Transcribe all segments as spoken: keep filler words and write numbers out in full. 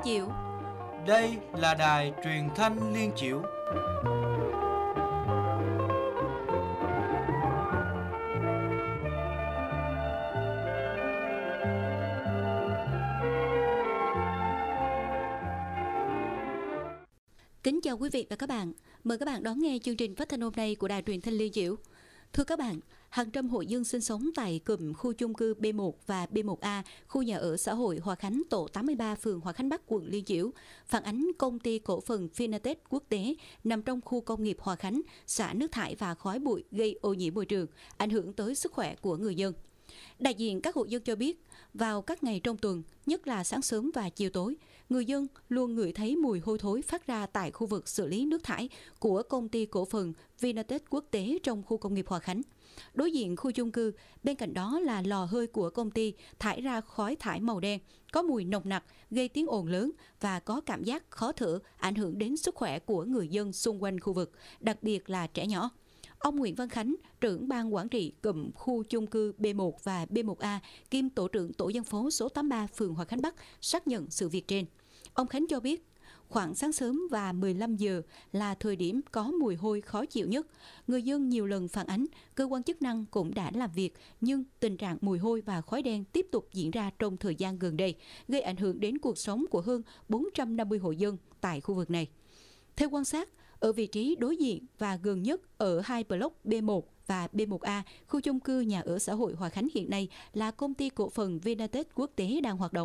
Chiểu. Đây là đài truyền thanh Liên Chiểu. Kính chào quý vị và các bạn. Mời các bạn đón nghe chương trình phát thanh hôm nay của đài truyền thanh Liên Chiểu. Thưa các bạn, hàng trăm hộ dân sinh sống tại cụm khu chung cư B một và B một A, khu nhà ở xã hội Hòa Khánh, tổ tám mươi ba, phường Hòa Khánh Bắc, quận Liên Chiểu, phản ánh công ty cổ phần Vinatech Quốc tế nằm trong khu công nghiệp Hòa Khánh, xả nước thải và khói bụi gây ô nhiễm môi trường, ảnh hưởng tới sức khỏe của người dân. Đại diện các hộ dân cho biết, vào các ngày trong tuần, nhất là sáng sớm và chiều tối, người dân luôn ngửi thấy mùi hôi thối phát ra tại khu vực xử lý nước thải của công ty cổ phần Vinatech Quốc tế trong khu công nghiệp Hòa Khánh. Đối diện khu chung cư, bên cạnh đó là lò hơi của công ty thải ra khói thải màu đen, có mùi nồng nặc, gây tiếng ồn lớn và có cảm giác khó thở, ảnh hưởng đến sức khỏe của người dân xung quanh khu vực, đặc biệt là trẻ nhỏ. Ông Nguyễn Văn Khánh, trưởng ban quản trị cụm khu chung cư B một và B một A, kiêm tổ trưởng tổ dân phố số tám mươi ba, phường Hòa Khánh Bắc, xác nhận sự việc trên. Ông Khánh cho biết, khoảng sáng sớm và mười lăm giờ là thời điểm có mùi hôi khó chịu nhất. Người dân nhiều lần phản ánh, cơ quan chức năng cũng đã làm việc, nhưng tình trạng mùi hôi và khói đen tiếp tục diễn ra trong thời gian gần đây, gây ảnh hưởng đến cuộc sống của hơn bốn trăm năm mươi hộ dân tại khu vực này. Theo quan sát, ở vị trí đối diện và gần nhất ở hai block B một và B một A, khu chung cư nhà ở xã hội Hòa Khánh hiện nay là công ty cổ phần Vinatech Quốc tế đang hoạt động.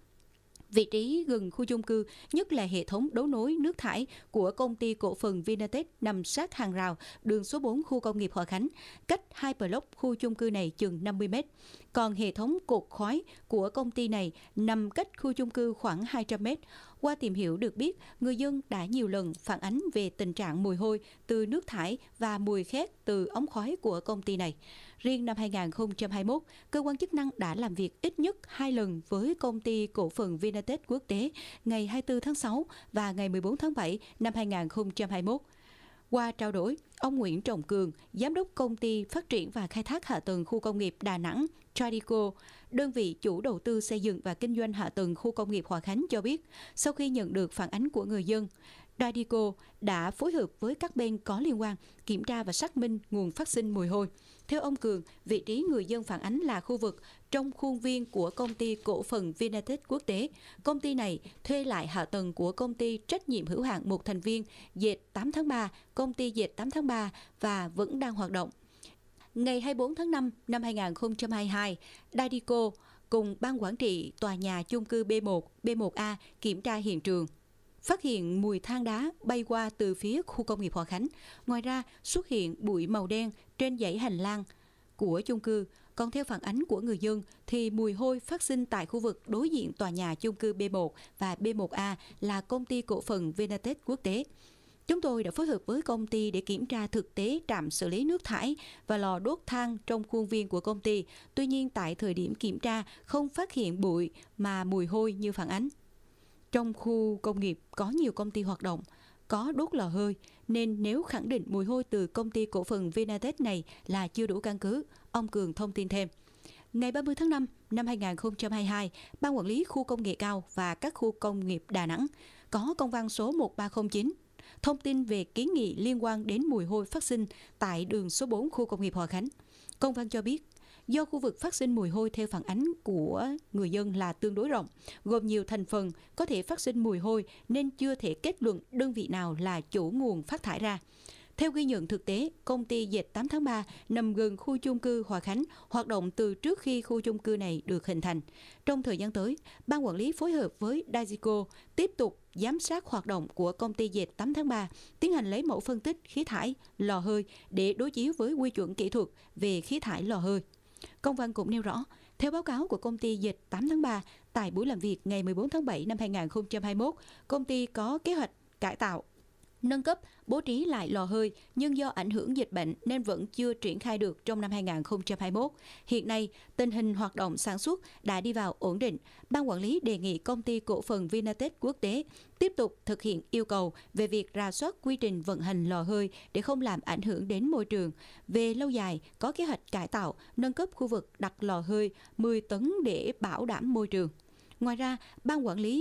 Vị trí gần khu chung cư, nhất là hệ thống đấu nối nước thải của công ty cổ phần Vinatech nằm sát hàng rào đường số bốn khu công nghiệp Hòa Khánh, cách hai block khu chung cư này chừng năm mươi mét. Còn hệ thống cột khói của công ty này nằm cách khu chung cư khoảng hai trăm mét. Qua tìm hiểu được biết, người dân đã nhiều lần phản ánh về tình trạng mùi hôi từ nước thải và mùi khét từ ống khói của công ty này. Riêng năm hai nghìn không trăm hai mươi mốt, cơ quan chức năng đã làm việc ít nhất hai lần với công ty cổ phần Vinatech Quốc tế ngày hai mươi tư tháng sáu và ngày mười bốn tháng bảy năm hai nghìn không trăm hai mươi mốt. Qua trao đổi, ông Nguyễn Trọng Cường, giám đốc công ty phát triển và khai thác hạ tầng khu công nghiệp Đà Nẵng, Tradico, đơn vị chủ đầu tư xây dựng và kinh doanh hạ tầng khu công nghiệp Hòa Khánh cho biết, sau khi nhận được phản ánh của người dân, Tradico đã phối hợp với các bên có liên quan kiểm tra và xác minh nguồn phát sinh mùi hôi. Theo ông Cường, vị trí người dân phản ánh là khu vực trong khuôn viên của công ty cổ phần Vinatech Quốc tế. Công ty này thuê lại hạ tầng của công ty trách nhiệm hữu hạn một thành viên dệt tám tháng ba, công ty dệt tám tháng ba và vẫn đang hoạt động. Ngày hai mươi bốn tháng năm năm hai nghìn không trăm hai mươi hai, Tradico cùng ban quản trị tòa nhà chung cư B một, B một A kiểm tra hiện trường, phát hiện mùi than đá bay qua từ phía khu công nghiệp Hòa Khánh. Ngoài ra, xuất hiện bụi màu đen trên dãy hành lang của chung cư. Còn theo phản ánh của người dân, thì mùi hôi phát sinh tại khu vực đối diện tòa nhà chung cư B một và B một A là công ty cổ phần Vinatech Quốc tế. Chúng tôi đã phối hợp với công ty để kiểm tra thực tế trạm xử lý nước thải và lò đốt than trong khuôn viên của công ty. Tuy nhiên, tại thời điểm kiểm tra, không phát hiện bụi mà mùi hôi như phản ánh. Trong khu công nghiệp có nhiều công ty hoạt động, có đốt lò hơi, nên nếu khẳng định mùi hôi từ công ty cổ phần Vinatech này là chưa đủ căn cứ, ông Cường thông tin thêm. Ngày ba mươi tháng năm năm hai nghìn không trăm hai mươi hai, Ban quản lý khu công nghệ cao và các khu công nghiệp Đà Nẵng có công văn số một ba không chín, thông tin về kiến nghị liên quan đến mùi hôi phát sinh tại đường số bốn khu công nghiệp Hòa Khánh. Công văn cho biết, do khu vực phát sinh mùi hôi theo phản ánh của người dân là tương đối rộng, gồm nhiều thành phần có thể phát sinh mùi hôi nên chưa thể kết luận đơn vị nào là chủ nguồn phát thải ra. Theo ghi nhận thực tế, công ty dệt tám tháng ba nằm gần khu chung cư Hòa Khánh, hoạt động từ trước khi khu chung cư này được hình thành. Trong thời gian tới, Ban quản lý phối hợp với Dazico tiếp tục giám sát hoạt động của công ty dệt tám tháng ba, tiến hành lấy mẫu phân tích khí thải, lò hơi để đối chiếu với quy chuẩn kỹ thuật về khí thải lò hơi. Công văn cũng nêu rõ, theo báo cáo của công ty dệt tám tháng ba, tại buổi làm việc ngày mười bốn tháng bảy năm hai nghìn không trăm hai mươi mốt, công ty có kế hoạch cải tạo, nâng cấp, bố trí lại lò hơi, nhưng do ảnh hưởng dịch bệnh nên vẫn chưa triển khai được trong năm hai nghìn không trăm hai mươi mốt. Hiện nay, tình hình hoạt động sản xuất đã đi vào ổn định. Ban quản lý đề nghị công ty cổ phần Vinatech Quốc tế tiếp tục thực hiện yêu cầu về việc rà soát quy trình vận hành lò hơi để không làm ảnh hưởng đến môi trường. Về lâu dài, có kế hoạch cải tạo, nâng cấp khu vực đặt lò hơi mười tấn để bảo đảm môi trường. Ngoài ra, Ban quản lý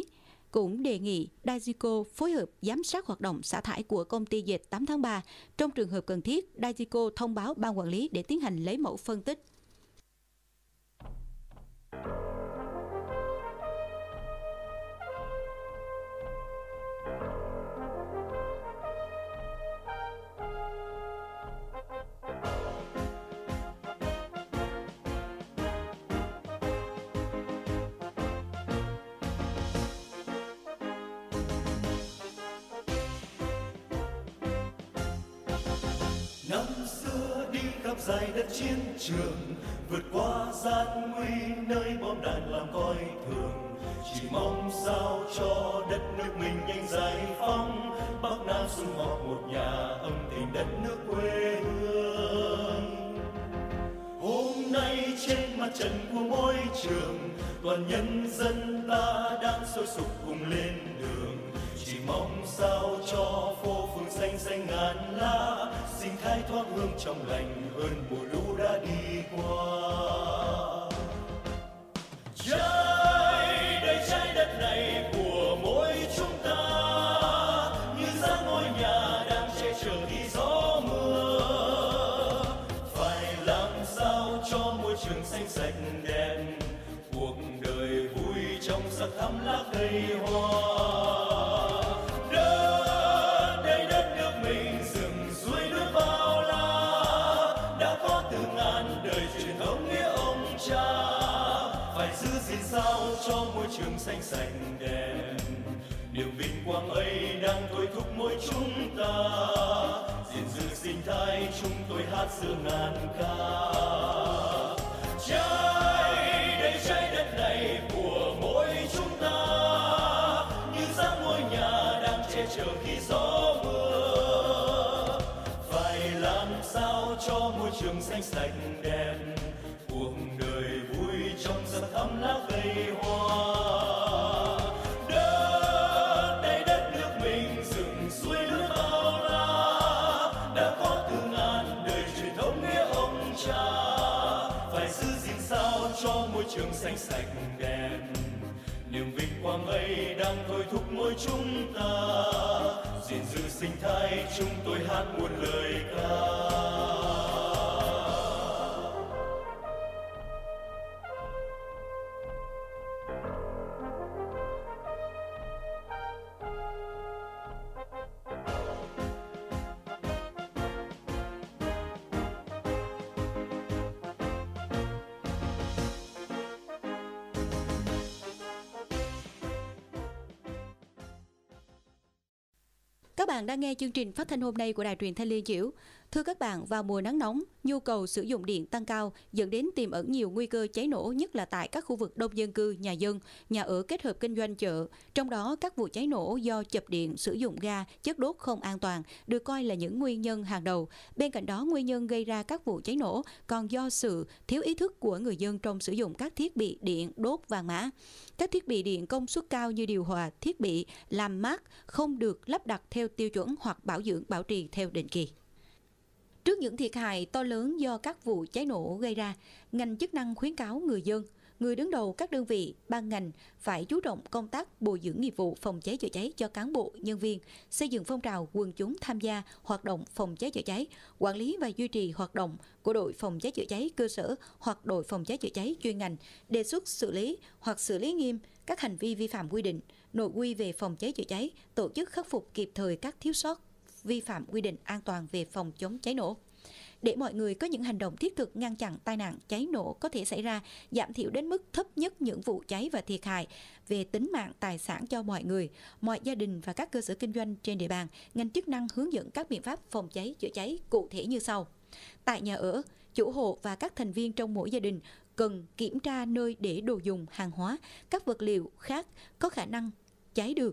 cũng đề nghị Dagico phối hợp giám sát hoạt động xả thải của công ty dệt tám tháng ba. Trong trường hợp cần thiết, Dagico thông báo ban quản lý để tiến hành lấy mẫu phân tích. Năm xưa đi khắp dài đất chiến trường, vượt qua gian nguy nơi bom đạn làm coi thường, chỉ mong sao cho đất nước mình nhanh giải phóng, Bắc Nam sum họp một nhà âm tình đất nước quê hương. Hôm nay trên mặt trận của môi trường, toàn nhân dân ta đang sôi sục cùng lên đường, chỉ mong sao cho phố phường xanh xanh ngàn lá, sinh thái thoát hương trong lành hơn mùa lũ đã đi qua. Trái đây trái đất này của mỗi chúng ta, như dáng ngôi nhà đang che chở khi gió mưa, phải làm sao cho môi trường xanh sạch đẹp, cuộc đời vui trong sắc thắm lá cây hoa. Sao cho môi trường xanh sạch đẹp, niềm vinh quang ấy đang thôi thúc mỗi chúng ta, gìn giữ sinh thái chúng tôi hát giữa ngàn ca. Trái đây trái đất này của mỗi chúng ta, như dáng ngôi nhà đang che chở khi gió mưa, phải làm sao cho môi trường xanh sạch đẹp, cuộc đời vui trong sắc thắm lá cây hoa. Đất đây đất nước mình rừng suối nước bao la, đã có từ ngàn đời truyền thống nghĩa ông cha, phải giữ gìn sao cho môi trường xanh sạch đẹp, niềm vinh quang ấy đang thôi thúc mỗi chúng ta, gìn giữ sinh thái chúng tôi hát muôn lời ca. Các bạn đang nghe chương trình phát thanh hôm nay của Đài Truyền thanh Liên Chiểu. Thưa các bạn, vào mùa nắng nóng, nhu cầu sử dụng điện tăng cao dẫn đến tiềm ẩn nhiều nguy cơ cháy nổ, nhất là tại các khu vực đông dân cư, nhà dân, nhà ở kết hợp kinh doanh, chợ. Trong đó, các vụ cháy nổ do chập điện, sử dụng ga, chất đốt không an toàn được coi là những nguyên nhân hàng đầu. Bên cạnh đó, nguyên nhân gây ra các vụ cháy nổ còn do sự thiếu ý thức của người dân trong sử dụng các thiết bị điện đốt vàng mã. Các thiết bị điện công suất cao như điều hòa, thiết bị làm mát không được lắp đặt theo tiêu chuẩn hoặc bảo dưỡng bảo trì theo định kỳ. Trước những thiệt hại to lớn do các vụ cháy nổ gây ra, ngành chức năng khuyến cáo người dân, người đứng đầu các đơn vị, ban ngành phải chú trọng công tác bồi dưỡng nghiệp vụ phòng cháy chữa cháy cho cán bộ, nhân viên, xây dựng phong trào quần chúng tham gia hoạt động phòng cháy chữa cháy, quản lý và duy trì hoạt động của đội phòng cháy chữa cháy cơ sở hoặc đội phòng cháy chữa cháy chuyên ngành, đề xuất xử lý hoặc xử lý nghiêm các hành vi vi phạm quy định, nội quy về phòng cháy chữa cháy, tổ chức khắc phục kịp thời các thiếu sót, vi phạm quy định an toàn về phòng chống cháy nổ. Để mọi người có những hành động thiết thực ngăn chặn tai nạn cháy nổ có thể xảy ra, giảm thiểu đến mức thấp nhất những vụ cháy và thiệt hại về tính mạng tài sản cho mọi người, mọi gia đình và các cơ sở kinh doanh trên địa bàn, ngành chức năng hướng dẫn các biện pháp phòng cháy chữa cháy cụ thể như sau. Tại nhà ở, chủ hộ và các thành viên trong mỗi gia đình cần kiểm tra nơi để đồ dùng, hàng hóa, các vật liệu khác có khả năng cháy được.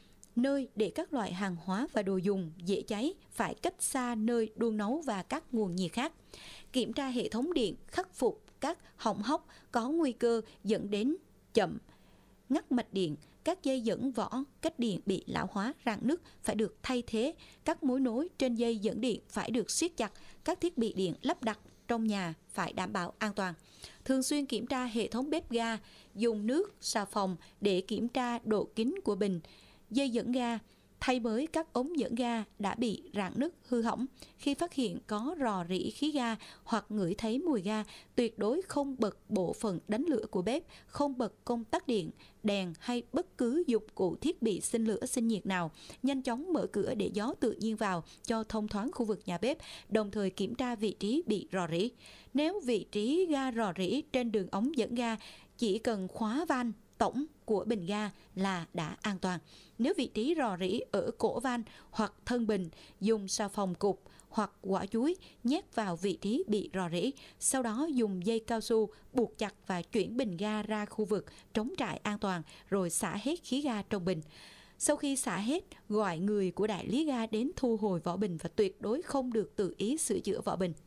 Nơi để các loại hàng hóa và đồ dùng dễ cháy phải cách xa nơi đun nấu và các nguồn nhiệt khác. Kiểm tra hệ thống điện, khắc phục các hỏng hóc có nguy cơ dẫn đến chậm, ngắt mạch điện, các dây dẫn vỏ cách điện bị lão hóa, rạn nứt phải được thay thế, các mối nối trên dây dẫn điện phải được siết chặt, các thiết bị điện lắp đặt trong nhà phải đảm bảo an toàn. Thường xuyên kiểm tra hệ thống bếp ga, dùng nước, xà phòng để kiểm tra độ kín của bình, dây dẫn ga, thay mới các ống dẫn ga đã bị rạn nứt, hư hỏng. Khi phát hiện có rò rỉ khí ga hoặc ngửi thấy mùi ga, tuyệt đối không bật bộ phận đánh lửa của bếp, không bật công tắc điện, đèn hay bất cứ dụng cụ thiết bị sinh lửa sinh nhiệt nào. Nhanh chóng mở cửa để gió tự nhiên vào cho thông thoáng khu vực nhà bếp, đồng thời kiểm tra vị trí bị rò rỉ. Nếu vị trí ga rò rỉ trên đường ống dẫn ga, chỉ cần khóa van tổng của bình ga là đã an toàn. Nếu vị trí rò rỉ ở cổ van hoặc thân bình, dùng xà phòng cục hoặc quả chuối nhét vào vị trí bị rò rỉ, sau đó dùng dây cao su buộc chặt và chuyển bình ga ra khu vực trống trải an toàn, rồi xả hết khí ga trong bình. Sau khi xả hết, gọi người của đại lý ga đến thu hồi vỏ bình và tuyệt đối không được tự ý sửa chữa vỏ bình.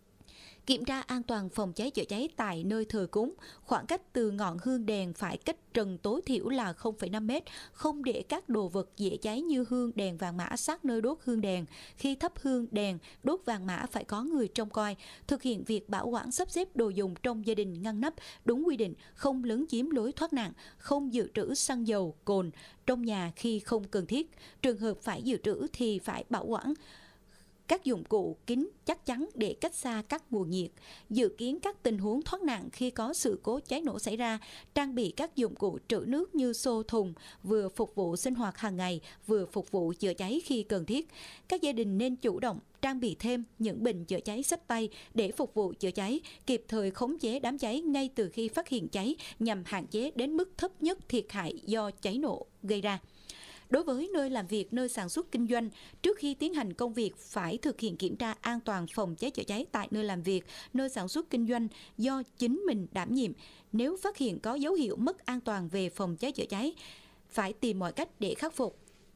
Kiểm tra an toàn phòng cháy chữa cháy tại nơi thờ cúng, khoảng cách từ ngọn hương đèn phải cách trần tối thiểu là không phẩy năm mét, không để các đồ vật dễ cháy như hương, đèn, vàng mã sát nơi đốt hương đèn. Khi thắp hương, đèn, đốt vàng mã phải có người trông coi, thực hiện việc bảo quản sắp xếp đồ dùng trong gia đình ngăn nắp đúng quy định, không lấn chiếm lối thoát nạn, không dự trữ xăng dầu, cồn trong nhà khi không cần thiết. Trường hợp phải dự trữ thì phải bảo quản các dụng cụ kín chắc chắn để cách xa các nguồn nhiệt, dự kiến các tình huống thoát nạn khi có sự cố cháy nổ xảy ra, trang bị các dụng cụ trữ nước như xô thùng, vừa phục vụ sinh hoạt hàng ngày, vừa phục vụ chữa cháy khi cần thiết. Các gia đình nên chủ động trang bị thêm những bình chữa cháy xách tay để phục vụ chữa cháy, kịp thời khống chế đám cháy ngay từ khi phát hiện cháy nhằm hạn chế đến mức thấp nhất thiệt hại do cháy nổ gây ra. Đối với nơi làm việc, nơi sản xuất kinh doanh, trước khi tiến hành công việc phải thực hiện kiểm tra an toàn phòng cháy chữa cháy tại nơi làm việc, nơi sản xuất kinh doanh do chính mình đảm nhiệm. Nếu phát hiện có dấu hiệu mất an toàn về phòng cháy chữa cháy, phải tìm mọi cách để khắc phục.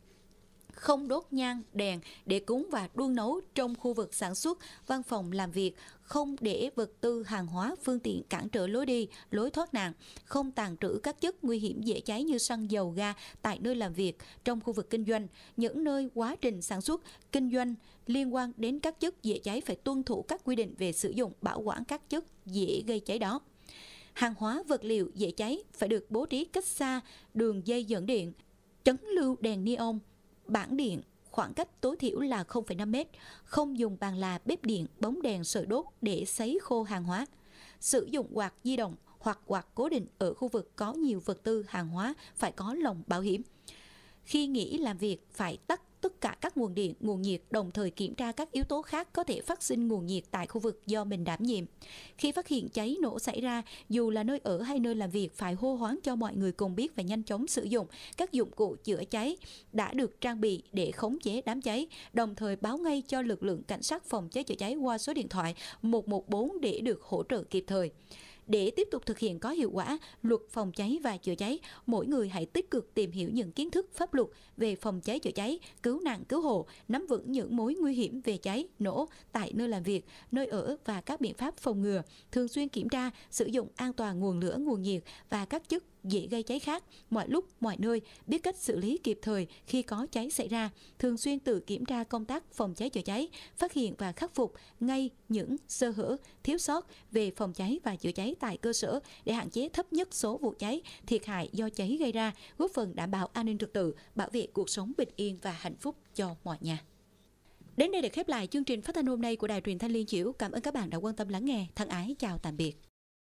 Không đốt nhang, đèn để cúng và đun nấu trong khu vực sản xuất, văn phòng làm việc, không để vật tư, hàng hóa, phương tiện cản trở lối đi, lối thoát nạn, không tàng trữ các chất nguy hiểm dễ cháy như xăng dầu, ga tại nơi làm việc, trong khu vực kinh doanh. Những nơi quá trình sản xuất, kinh doanh liên quan đến các chất dễ cháy phải tuân thủ các quy định về sử dụng, bảo quản các chất dễ gây cháy đó. Hàng hóa, vật liệu dễ cháy phải được bố trí cách xa đường dây dẫn điện, chấn lưu đèn neon, bảng điện, khoảng cách tối thiểu là không phẩy năm mét, không dùng bàn là, bếp điện, bóng đèn sợi đốt để sấy khô hàng hóa. Sử dụng quạt di động hoặc quạt cố định ở khu vực có nhiều vật tư, hàng hóa phải có lồng bảo hiểm. Khi nghỉ làm việc phải tắt tất cả các nguồn điện, nguồn nhiệt, đồng thời kiểm tra các yếu tố khác có thể phát sinh nguồn nhiệt tại khu vực do mình đảm nhiệm. Khi phát hiện cháy nổ xảy ra, dù là nơi ở hay nơi làm việc phải hô hoán cho mọi người cùng biết và nhanh chóng sử dụng các dụng cụ chữa cháy đã được trang bị để khống chế đám cháy, đồng thời báo ngay cho lực lượng cảnh sát phòng cháy chữa cháy qua số điện thoại một một bốn để được hỗ trợ kịp thời. Để tiếp tục thực hiện có hiệu quả luật phòng cháy và chữa cháy, mỗi người hãy tích cực tìm hiểu những kiến thức pháp luật về phòng cháy chữa cháy, cứu nạn cứu hộ, nắm vững những mối nguy hiểm về cháy, nổ tại nơi làm việc, nơi ở và các biện pháp phòng ngừa, thường xuyên kiểm tra, sử dụng an toàn nguồn lửa, nguồn nhiệt và các chất dễ gây cháy khác, mọi lúc, mọi nơi, biết cách xử lý kịp thời khi có cháy xảy ra, thường xuyên tự kiểm tra công tác phòng cháy chữa cháy, phát hiện và khắc phục ngay những sơ hở, thiếu sót về phòng cháy và chữa cháy tại cơ sở để hạn chế thấp nhất số vụ cháy, thiệt hại do cháy gây ra, góp phần đảm bảo an ninh trật tự, bảo vệ cuộc sống bình yên và hạnh phúc cho mọi nhà. Đến đây để khép lại chương trình phát thanh hôm nay của Đài Truyền thanh Liên Chiểu. Cảm ơn các bạn đã quan tâm lắng nghe. Thân ái chào tạm biệt.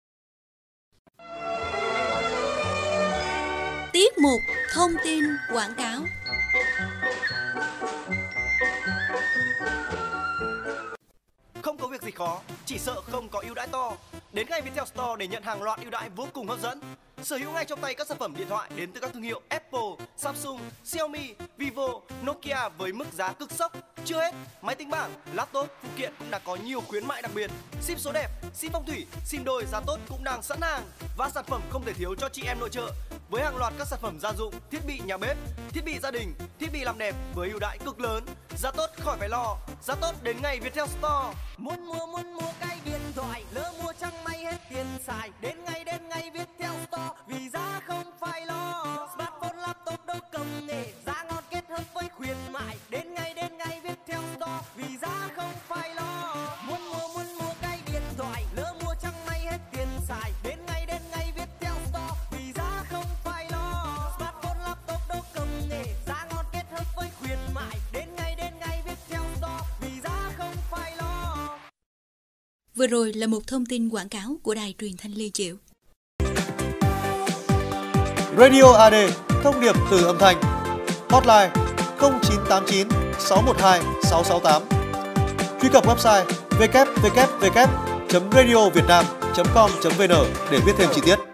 Tiết mục thông tin quảng cáo. Không có việc gì khó, chỉ sợ không có ưu đãi to. Đến ngay Viettel Store để nhận hàng loạt ưu đãi vô cùng hấp dẫn. Sở hữu ngay trong tay các sản phẩm điện thoại đến từ các thương hiệu Apple, Samsung, Xiaomi, Vivo, Nokia với mức giá cực sốc. Chưa hết, máy tính bảng, laptop, phụ kiện cũng đã có nhiều khuyến mại đặc biệt. Sim số đẹp, sim phong thủy, sim đôi giá tốt cũng đang sẵn hàng. Và sản phẩm không thể thiếu cho chị em nội trợ với hàng loạt các sản phẩm gia dụng, thiết bị nhà bếp, thiết bị gia đình, thiết bị làm đẹp với ưu đãi cực lớn. Giá tốt khỏi phải lo, giá tốt đến ngay Viettel Store. Muốn mua muốn mua cái điện thoại, lỡ mua chẳng may hết tiền xài, đến ngay đến ngay Viettel Store vì giá không phải lo. Smartphone, laptop đâu công nghệ, giá ngon kết hợp với khuyến mại, đến ngay đến ngay Viettel Store vì giá không phải lo. Muốn mua muốn mua cái điện Vừa rồi là một thông tin quảng cáo của Đài Truyền thanh Liên Chiểu. Radio a đê, thông điệp từ âm thanh. Hotline không chín tám chín sáu một hai sáu sáu tám. Truy cập website w w w chấm radio việt nam chấm com chấm v n để biết thêm chi tiết.